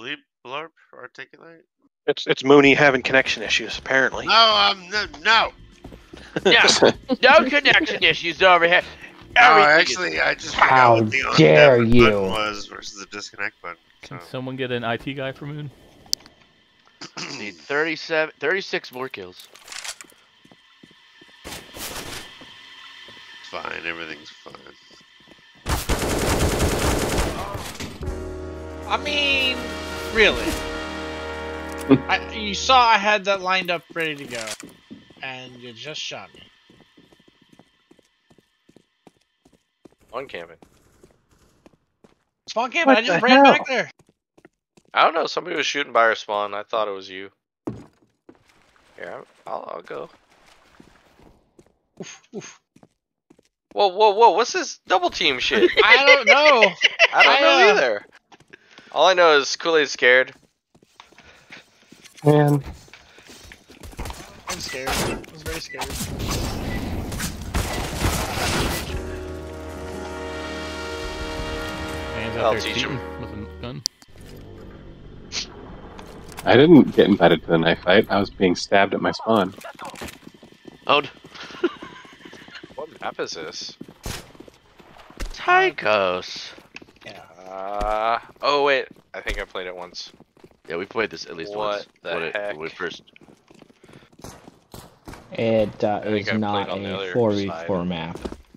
bleep, blarp, articulate? It's Mooney having connection issues, apparently. No, no. No connection issues over here. No, Everything actually, I just How forgot what the dare on-dev you. button was versus the disconnect button. So. Can someone get an IT guy for Moon? Need 36 more kills. Fine, everything's fine. I mean, really. You saw I had that lined up ready to go, and you just shot me. One camping. Spawn camping, I just ran back there. I don't know. Somebody was shooting by our spawn. I thought it was you. Here, I'll go. Oof, oof. Whoa, whoa, whoa! What's this double team shit? I don't know. I don't know either. All I know is Kool-Aid's scared. Man. I'm scared. I was very scared. Man's I'll out there teach cheating him. with a gun. I didn't get invited to the knife fight. I was being stabbed at my spawn. Oh, What map is this? Tychos. Oh wait. I think I played it once. Yeah, we played this at least What once. the heck? When we first. It think is I not played on the a other 4v4 side. map.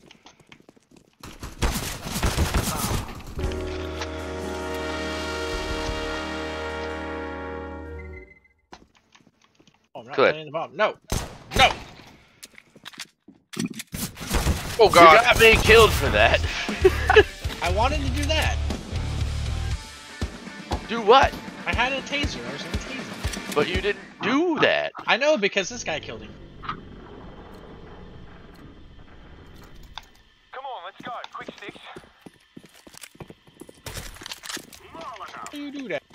Oh, I'm not Good. playing the bomb. No. No. Oh You god. got me killed for that. I wanted to do that. Do what? I had a taser. I was going to tase him. But you didn't do that. I know because this guy killed him. Come on, let's go. Quick sticks. How do you do that?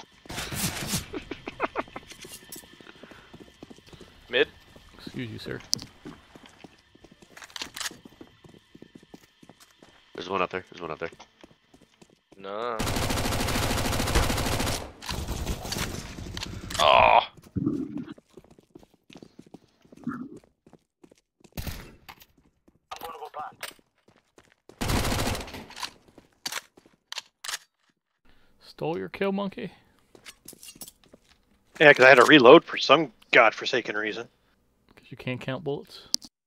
Mid. Excuse you, sir. There's one out there. There's one out there. No. Oh. Stole your kill, monkey? Yeah, because I had to reload for some godforsaken reason. Because you can't count bullets.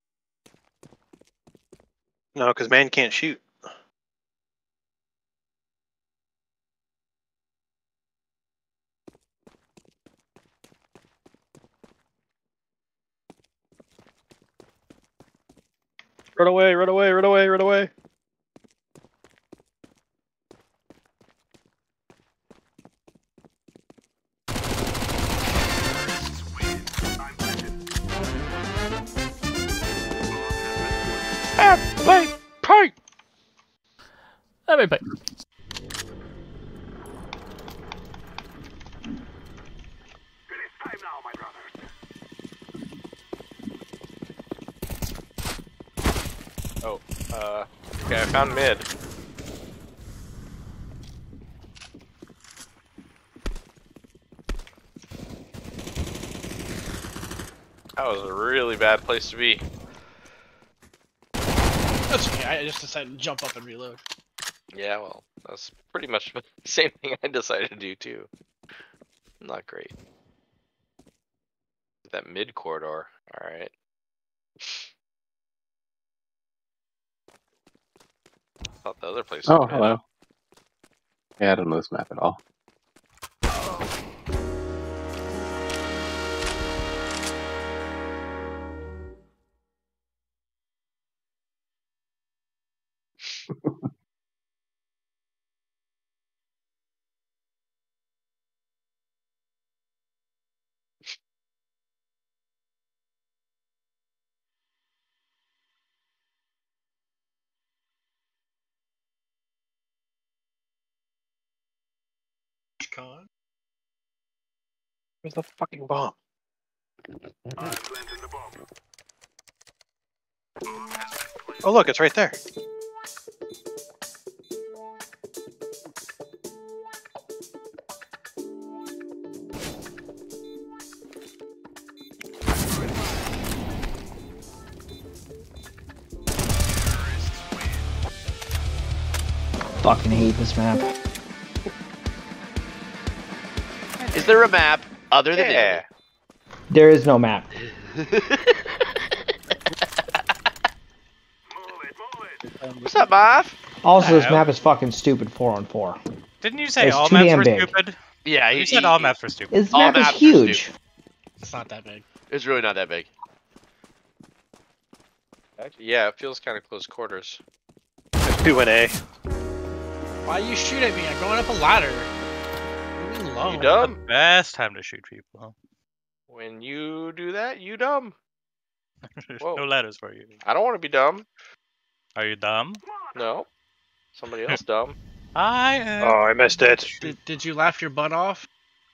No, because man can't shoot. Run away, run away, run away, run away. MVP. Oh. Okay, I found mid. That was a really bad place to be. That's okay. I just decided to jump up and reload. Yeah, well, that's pretty much the same thing I decided to do too. Not great. That mid corridor. Alright. Thought the other place was Oh, mid. hello. Yeah, I don't know this map at all. Con. Where's the fucking bomb? Oh, look, it's right there. fucking hate this map. Is there a map other than Yeah. There is no map. What's up, Marv? Also, this Hello. map is fucking stupid 4-on-4. Didn't you say It's all too maps damn were big. stupid? Yeah, You said all maps were stupid. This All map is maps are huge. It's not that big. It's really not that big. Actually, yeah, it feels kind of close quarters. 2 and A. Why you shoot at me? I'm going up a ladder. Leave me alone. You dumb? Best time to shoot people. Huh? When you do that, you dumb. There's Whoa. no letters for you. I don't want to be dumb. Are you dumb? No. Somebody else dumb. I am. Oh, I missed it. Did you laugh your butt off?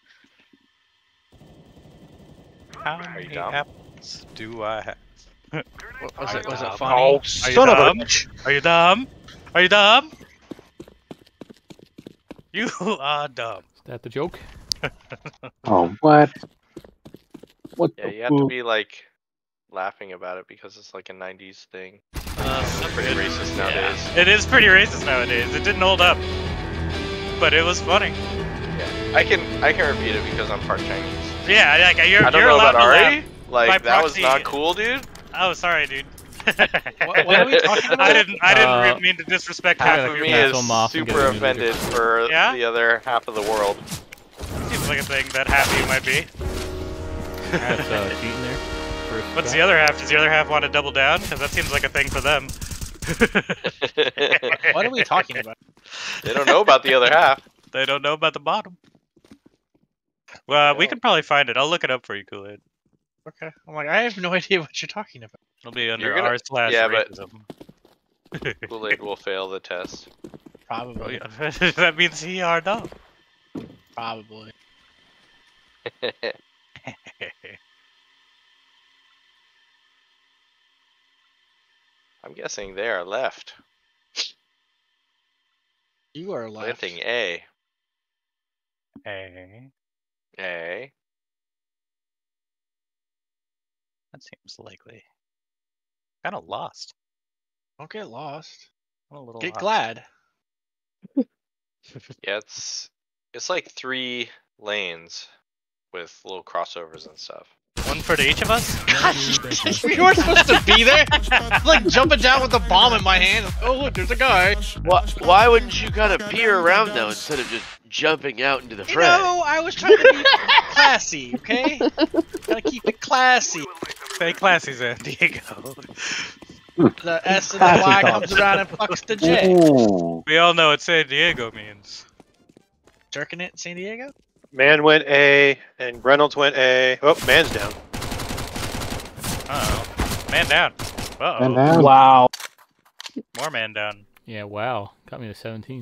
How Are you many dumb? apples do I have? Was it dumb? funny? Oh, Are you son of a dumb? bitch. Are you dumb? Are you dumb? You are dumb. Is that the joke? Oh, what? What Yeah, the you have to poop? be like laughing about it because it's like a 90s thing. It's Pretty racist nowadays. It is pretty racist nowadays. It didn't hold up, but it was funny. Yeah. I can repeat it because I'm part Chinese. Yeah, like you're, I don't you're know allowed about to Ari. laugh. Like By that was proxy- not cool, dude. Oh, sorry, dude. What are we talking about? I didn't mean to disrespect half Half of of your me fans. is them off and get super a new offended for Yeah? the other half of the world. Seems like a thing that half of you might be. That's cheating there. First What's guy. the other half? Does the other half want to double down? Because that seems like a thing for them. What are we talking about? They don't know about the other half. They don't know about the bottom. Well, we can probably find it. I'll look it up for you, Kool-Aid. Okay. I'm like, I have no idea what you're talking about. It'll be under You're gonna- r/racism. yeah, but- Kool-Aid will fail the test. Oh, Probably. yeah. That means he are dumb. Probably. I'm guessing they are left. You are left. Planting A. Hey, A. that seems likely. Kind of lost. Don't get lost. I'm a little Get lost. glad. Yeah, it's like 3 lanes with little crossovers and stuff. One for each of us? You weren't supposed to be there. Like jumping down with the bomb in my hand. Oh look, there's a guy. Why wouldn't you kind of peer around though instead of just jumping out into the You fray? know, I was trying to be classy, okay? Gotta keep it classy. Stay classy, San Diego. The S and the Classy Y thoughts. comes around and fucks the J. Ooh. We all know what San Diego means. Jerking it in San Diego? Man went A, and Reynolds went A. Oh, man's down. Uh-oh. Man down. Uh-oh. And now, Wow. More man down. Yeah, wow. Got me to 17.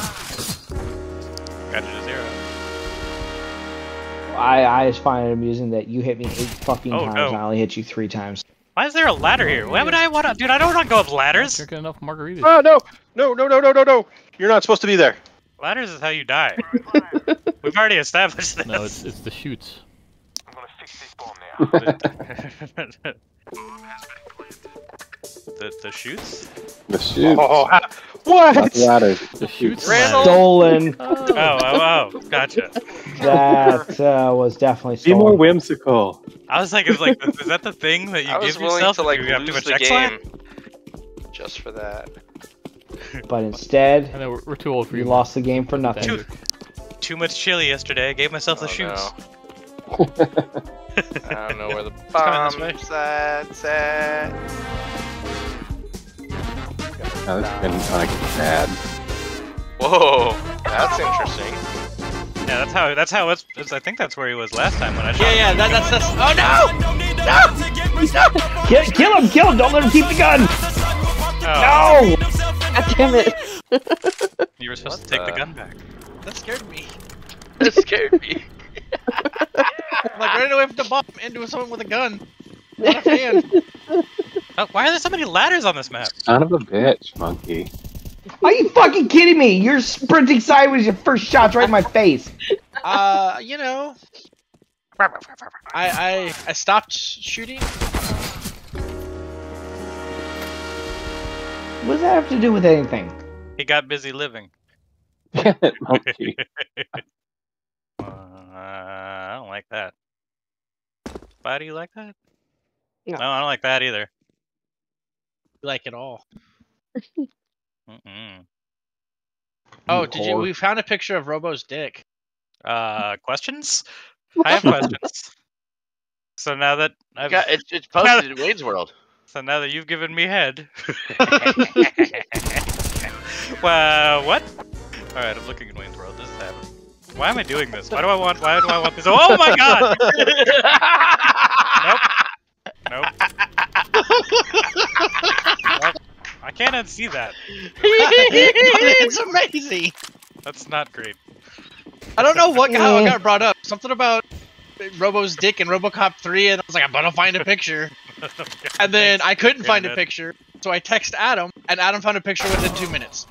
Got you to 0. I just find it amusing that you hit me 8 fucking Oh, times no. and I only hit you 3 times. Why is there a ladder here? Why would I want to... Dude, I don't want to go up ladders. Drinking enough margaritas. Oh, no! No, no, no, no, no, no! You're not supposed to be there. Ladders is how you die. We've already established this. No, it's the shoots. I'm gonna fix this bomb now. the shoots? the shoot. Oh, Not What? the ladders. The shoots. Randall! Stolen. Oh, gotcha. That was definitely Be more stolen. whimsical. I was like, is that the thing that you I was give willing yourself? to like you have to lose go the check slide? game just for that. But instead, I know we're too old for you you. lost the game for nothing. Too- Too much chili yesterday. I gave myself the Oh, shoots. I don't know where the coming this way. bomb's at. Oh, this is getting kind of bad. Whoa, that's interesting. Yeah, that's how it's. I think that's where he was last time when I shot. Yeah, that's. Oh no! Kill him! Don't let him keep the gun! Oh, No! God damn it. You were supposed What to take the the- gun back. That scared me. That scared me. I'm like running away from the bomb into someone with a gun. Not a fan. Oh, why are there so many ladders on this map? Son of a bitch, monkey. Are you fucking kidding me? You're sprinting sideways, your first shot's right in my face. You know, I stopped shooting. What does that have to do with anything? He got busy living. Monkey. I don't like that. Why do you like that? No. No, I don't like that either. Like it all. Mm-mm. Oh, did you? We found a picture of Robo's dick. Questions? I have questions. So now that I've It's posted in Wayne's World. So now that you've given me head. Well, what? All right, I'm looking at Wayne's World. This is happening. Why am I doing this? Why do I want this? Oh my god! Nope. Nope. I can't unsee that. It's amazing. That's not great. I don't know how it got brought up. Something about Robo's dick in RoboCop 3, and I was like, I'm gonna find a picture. And then I couldn't find a picture, so I text Adam, and Adam found a picture within 2 minutes.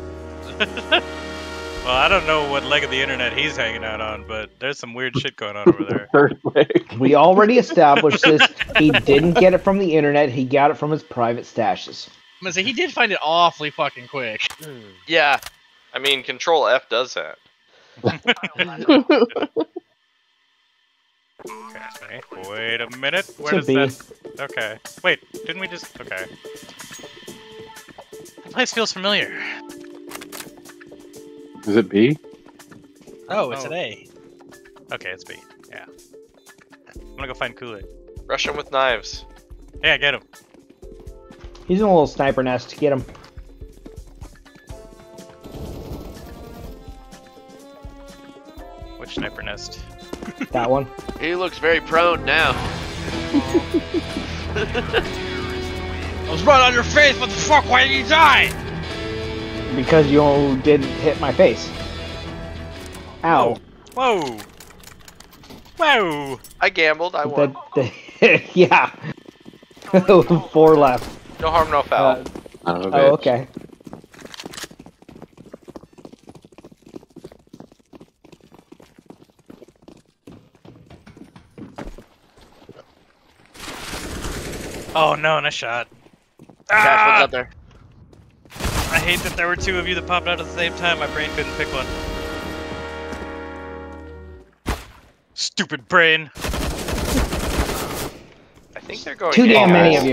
Well, I don't know what leg of the internet he's hanging out on, but there's some weird shit going on over there. Third leg. We already established this. He didn't get it from the internet. He got it from his private stashes. I'm gonna say he did find it awfully fucking quick. Yeah. I mean, Control F does that. Okay, wait a minute. Where Should does that? Okay. Wait, didn't we just? Okay. The place feels familiar. Is it B? Oh, it's an A. Okay, it's B. Yeah. I'm gonna go find Kool-Aid. Rush him with knives. Yeah, get him. He's in a little sniper nest. Get him. Which sniper nest? That one. He looks very prone now. I was right on your face. What the fuck? Why did you die? Because you didn't hit my face. Ow. Whoa! Whoa! I gambled. I won. Yeah. 4 left. No harm, no foul. Son of a Oh, bitch. okay. Oh no, and I shot. Cash, what's up there? I hate that there were 2 of you that popped out at the same time. My brain couldn't pick one. Stupid brain. I think they're going. Too damn A, many guys. of you.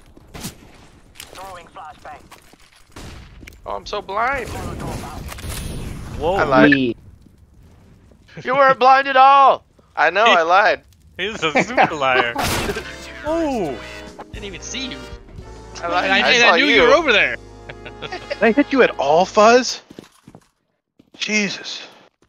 Oh, I'm so blind. Whoa. I lied. We- You weren't blind at all. I know. I lied. He's a super liar. Oh! Didn't even see you. I lied. And I I saw knew you. you were over there. Did I hit you at all, Fuzz? Jesus.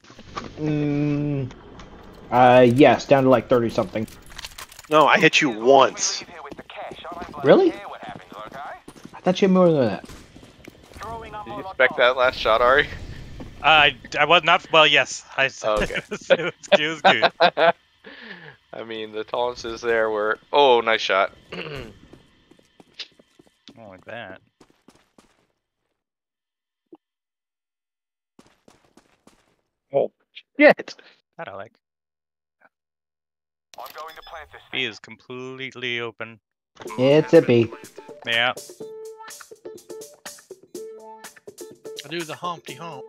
Yes, down to like 30 something. No, I hit you once. Really? I thought you had more than that. Did you expect that last shot, Ari? I was not. Well, yes. Oh, okay. it was good. I mean, the tolerances there were. Oh, nice shot. I don't like that. Oh, shit. That I like. B is completely open. It's a B. Yeah. I do the Humpty Hump.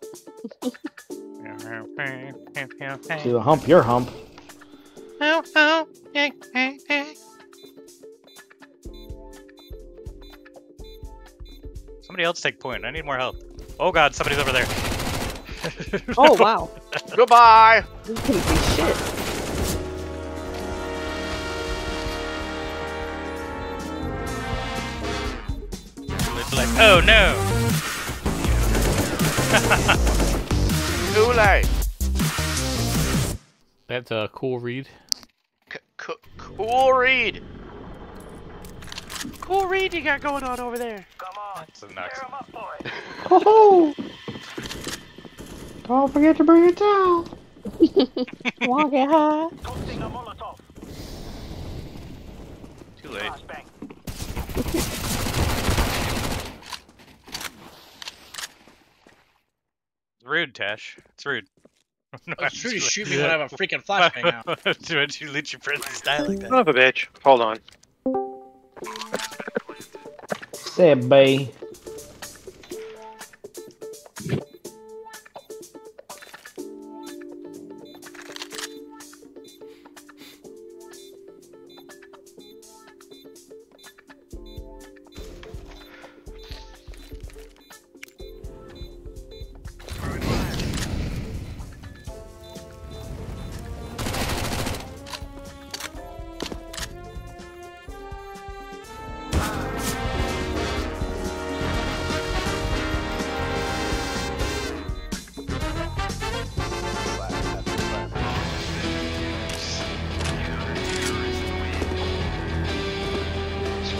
Do the hump your hump. Somebody else take point. I need more help. Oh god, somebody's over there. Oh wow. Goodbye. This couldn't be shit. It's like, oh no! Kool-Aid. That's a cool read. Cool read. Cool read you got going on over there. That's a nuts. Oh! Don't forget to bring it down. Walk it high. Too late. It's rude, Tash. It's rude. No, It's true to just- shoot me when I have a freaking flashbang out. Don't you let your friends die like that? Son of a bitch. Hold on. Say B.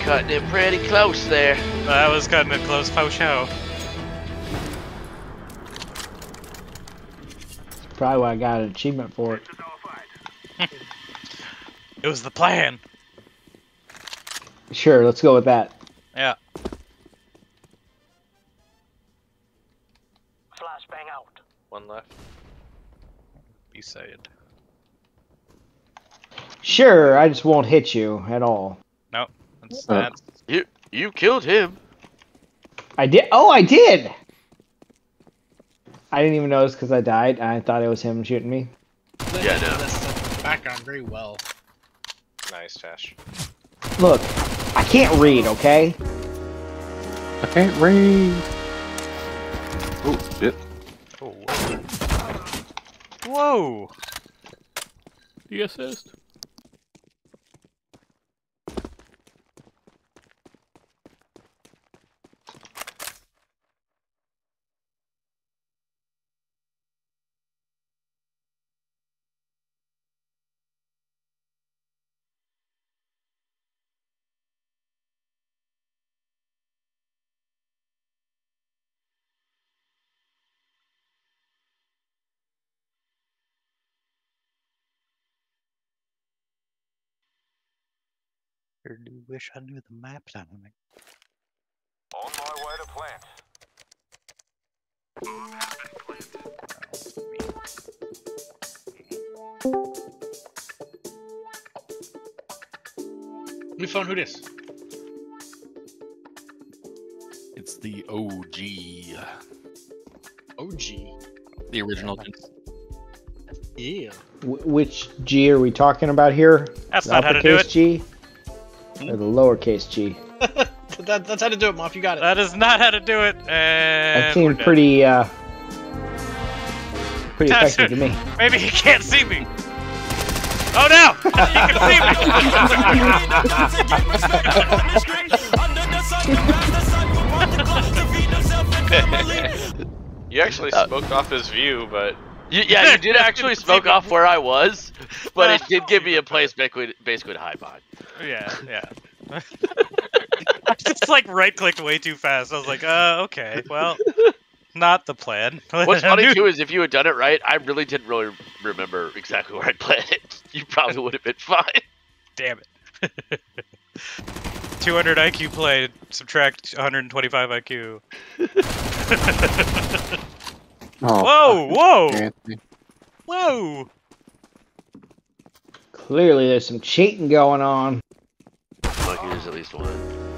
cutting it pretty close there. That was cutting it close faux show. Probably why I got an achievement for it. It was the plan. Sure, let's go with that. Yeah. Flashbang out. One left. Be saying. Sure, I just won't hit you at all. Nope. That's You killed him. I did. Oh, I did. I didn't even notice because I died. I thought it was him shooting me. Yeah, no. This background very well. Nice, Tash. Look, I can't read. Okay. I can't read. Oh shit! Oh, whoa. The assist. I do wish I knew the map timing. On my way to plant. We found who this? It's the OG. OG. The original. Yeah. Which G are we talking about here? That's The not how to do uppercase it. G or the lowercase G? That's how to do it, Moff. You got it. That is not how to do it. And That seemed we're pretty That's effective to me. dead. Maybe he can't see me. Oh no! He can see me. You actually smoked off his view, but You did actually smoke off where I was, but it did give me a place basically to hide behind. Yeah. I just like right-clicked way too fast. I was like, okay, well, not the plan. What's funny too is if you had done it right, I really didn't really remember exactly where I'd planted. You probably would have been fine. Damn it. 200 IQ played, subtract 125 IQ. Oh, Whoa! Anthony. Whoa! Clearly, there's some cheating going on. Lucky there's at least one.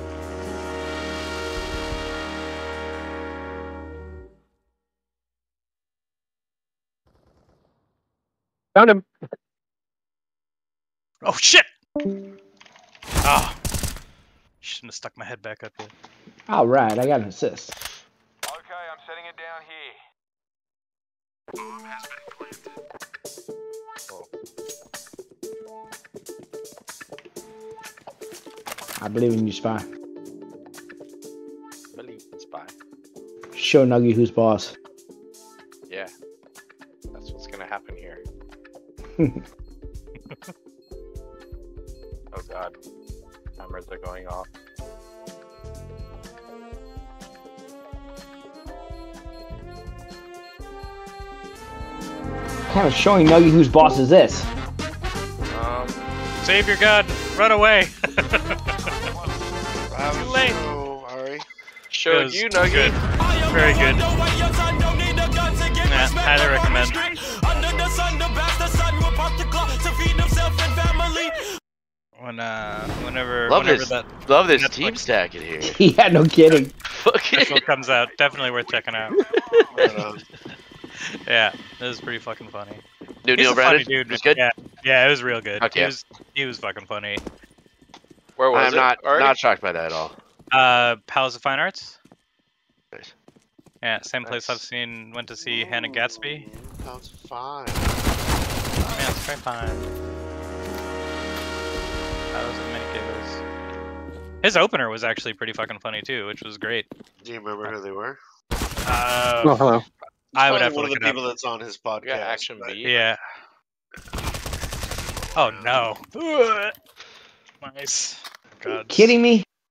Found him. Oh shit! Ah. Shouldn't have stuck my head back up here. All right, I got an assist. Okay, I'm setting it down here. I believe in you, Spy. believe in Spy. Show Nuggy who's boss. Yeah, that's what's gonna happen here. Oh god, cameras are going off. Kind of showing Nuggy whose boss is this? Save your gun! Run away! Too late. So, Ari. Showed you, Nuggy. Good. Very good. Yeah, highly recommend. Whenever Love this Netflix team stack in here. Yeah, no kidding. special comes out, definitely worth checking out. Yeah, it was pretty fucking funny. New He's Neil a funny Brennan? dude. It was good? Yeah, it was real good. Okay. He was fucking funny. Where was I'm it? Ari? not shocked by that at all. Palace of Fine Arts. Nice. Yeah, same place I've went to see Hannah Gatsby. Sounds fine. Yeah, it's very fine. That was a mini giggles. His opener was actually pretty fucking funny too, which was great. Do you remember who they were? Oh, hello. I would Probably have to one of look the it people up. that's on his podcast. Yeah, Action but- B. Yeah. Oh no. Nice. God. Kidding me?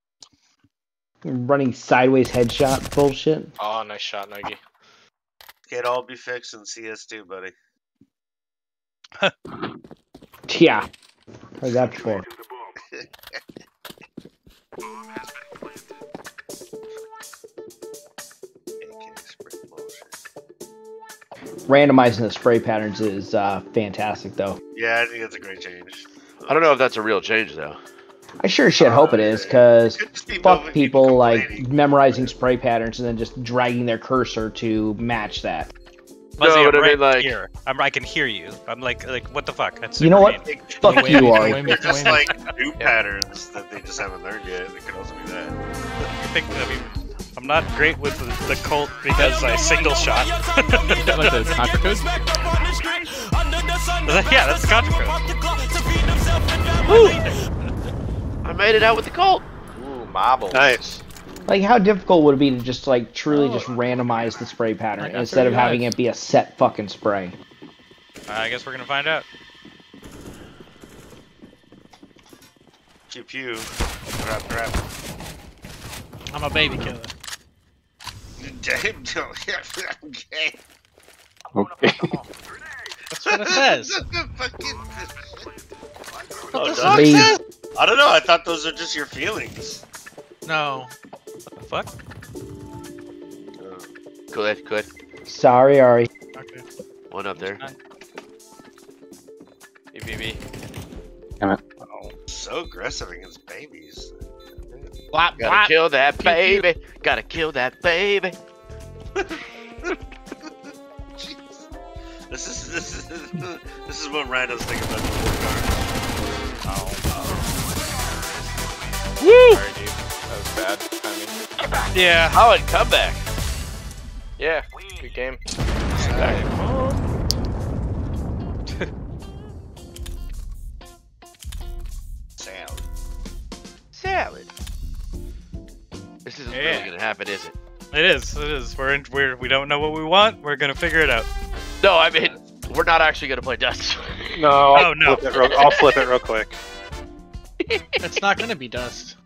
Running sideways headshot bullshit. Oh, nice shot, Nuggy. It'd all be fixed in CS2, buddy. Yeah. Heard that before. Randomizing the spray patterns is fantastic, though. Yeah, I think it's a great change. I don't know if that's a real change though. I sure as shit hope it is, because be fuck people like memorizing spray patterns and then just dragging their cursor to match that. Fuzzy, No, I'm but I right mean, like- here. I can hear you. I'm like, what the fuck? That's You know super what? mean. Fuck you, Ari. They're just like new patterns that they just haven't learned yet. It could also be that. I'm not great with the Colt because I single shot. Is that like the contra code? Yeah, that's the contra code. I made it out with the Colt. Ooh, marbles. Nice. Like, how difficult would it be to just, like, truly just randomize the spray pattern got instead of 30 having it be a set fucking spray? I guess we're gonna find out. Pew pew. Crap. I'm a baby killer. Damn. Okay. Okay. That's what it says. Oh, the does fuck it? says? I don't know. I thought those are just your feelings. No. What the fuck? Good. Sorry, Ari. Okay. One up there. BBB. Damn it. So aggressive against babies. Blap, Gotta blap. kill that baby. Gotta kill that baby. Jeez. This is what randos think about the war Woo! Sorry, dude. That was bad. I mean, Yeah. Oh, and comeback. yeah. Good game. Salad. This isn't Yeah. really gonna happen, is it? It is. We don't know what we want. We're gonna figure it out. No, I mean, we're not actually gonna play Dust. No, Oh, no. I'll flip it real quick. It's not gonna be Dust.